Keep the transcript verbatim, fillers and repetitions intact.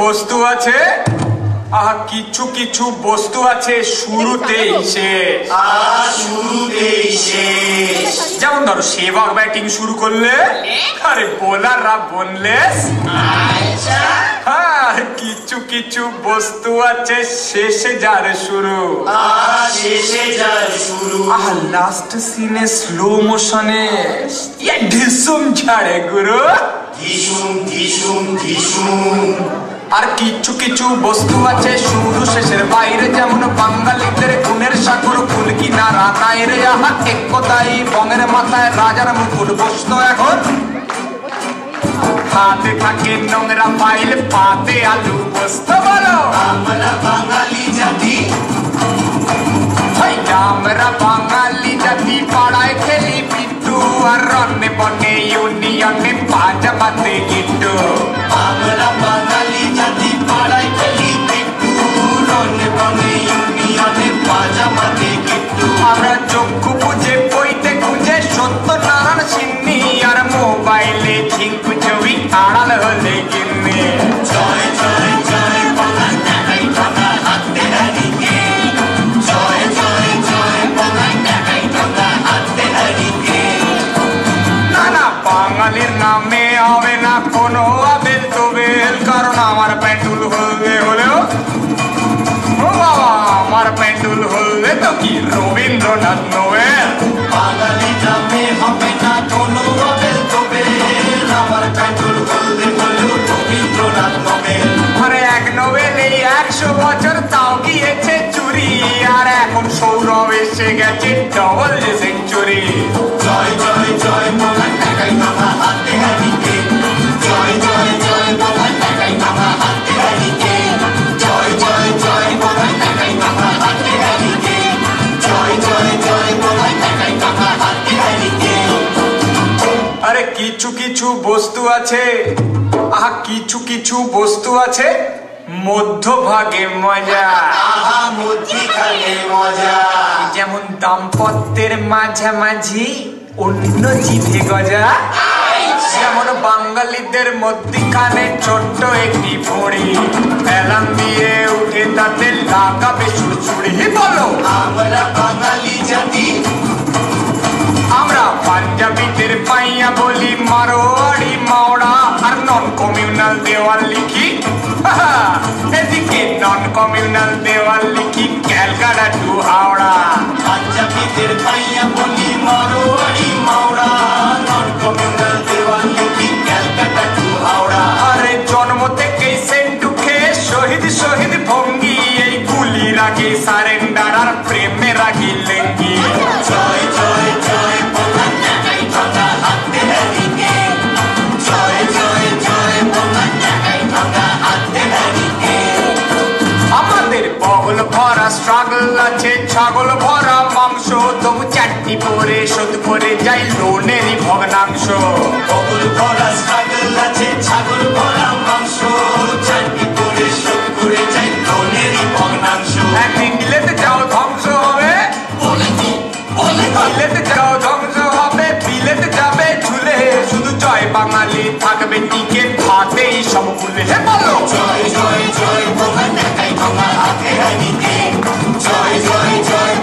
বস্তু আছে, আহা কিছু কিছু বস্তু আছে শুরুতেই শেষ। শুরুতেই শেষ। যেমন ধরো সেবার ব্যাটিং শুরু করলে আরে বোলাররা বোনলেস। হ্যাঁ কিছু কিছু বস্তু আছে শেষে যার শুরু। শেষে যার শুরু। আহ লাস্ট সিনে স্লো মোশনে ইয়ে ঢিসুম ছাড়ে গুরু। ধিসুম ধিসুম ধিসুম। আর কিছু কিছু বস্তু আছে শুরু শেষের বাইরে, যেমন বাঙালিদের গুণের সাগর ফুলকি না রাতায় রে। আহা এক কথাই বঙের মাথায় রাজার মুকুট বসতো এখন। হাতে থাকে নোংরা ফাইল, পাতে আলু বসতো। বলো আমরা বাঙালি জাতি, আমরা বাঙালি জাতি, পাড়ায় খেলি পিট্টু আর রনে বনে ইউনিয়নে পাজামাতে গিট্টু। আমরা বাঙালি জাতি, পাড়ায় খেলি পিট্টু, রনে বনে ইউনিয়নে পাজামাতে গিট্টু। আমরা চক্ষু বুঝে বইতে খুঁজে সত্য নারায়ণ সিন্নি, আর মোবাইলে ঝিঙ্কু ছবি আড়াল হলে গিন্নি। জয় জয় জয় বাঙাল টাকাই ঠকা হাতে হারিকে। জয় জয় জয় বাঙাল টাকাই ঠকা হাতে হারিকে। না না বাঙালির নামে হবে না কোনো আবেল তবেল, কারণ আমার প্যান্ডুল হলদে হলেও ও বাবা আমার প্যান্ডুল হলদে তো কি রবীন্দ্রনাথ নোবেল। বাঙালি নামে হবে না কোনো আবেল তবেল, আমার প্যান্ডুল হলদে হলেও রবীন্দ্রনাথ নোবেল। আরে এক নোবেল এই একশো বছর তাও গিয়েছে চুরি, আর এখন সৌরভ এসে গেছে ডবল সেঞ্চুরি। জয় জয় জয় বাঙাল টাকাই ঠকা হাতে হারিকে। জয় জয় জয় বাঙাল টাকাই ঠকা হাতে হারিকে। জয় জয় জয় বাঙাল টাকাই ঠকা হাতে হারিকে। জয় জয় জয় বাঙাল টাকাই ঠকা হাতে হারিকে। আরে কিছু কিছু বস্তু আছে, আহা কিছু কিছু বস্তু আছে মধ্যভাগে মজা। আহা মধ্যিখানে মজা। যেমন দাম্পত্যের মাঝামাঝি অন্য জিভে গজা। যেমন বাঙালিদের মধ্যিখানে ছোট্ট একটি ভুঁড়ি, এলাম দিয়ে উঠে তাতে লাগাবে সুড়সুড়ি। বলো আমরা বাঙালি জাতি, আমরা পাঞ্জাবিদের পাইয়া বলি মারোয়াড়ি মাওড়া, আর নন কমিউনাল দেওয়াল লিখি। এদিকে নন কমিউনাল দেওয়াল লিখি ক্যালকাটা টু হাওড়া। পাঞ্জাবিদের পাইয়া বলি মারোয়াড়ি মাওড়া, নন কমিউনাল দেওয়াল লিখি ক্যালকাটা টু হাওড়া। আরে জন্ম থেকেই সেন্টু খেয়ে শহীদ শহীদ ভঙ্গি, এই গুলির আগে সারেন্ডার আর প্রেমের আগে লেঙ্গি। জয় জয় জয় বাঙাল টাকাই ঠকা হাতে হারিকে। জয় জয় জয় বাঙাল টাকাই ঠকা হাতে হারিকে। আমাদের বগল ভরা স্ট্রাগল আছে, ছাগল ভরা মাংস, তবু চারটি পরে শোধ করে যাই লোনেরই ভগ্নাংশ। বগল ভরা স্ট্রাগল আছে, ছাগল ভরা মাংস, চারটি করে শোধ করে যাই লোনেরই ভগ্নাংশ। একদিন বিলেতে যাও ধ্বংস হবে, বিলেতে যাও ধ্বংস হবে, বিলেতে যাবে ঝুলে, শুধু জয় বাঙালি থাকবে টিকে ভাতেই সব ভুলে। হে বলো জয় জয় জয় বাঙাল টাকাই ঠকা হাতে হারিকে। জয় জয় জয়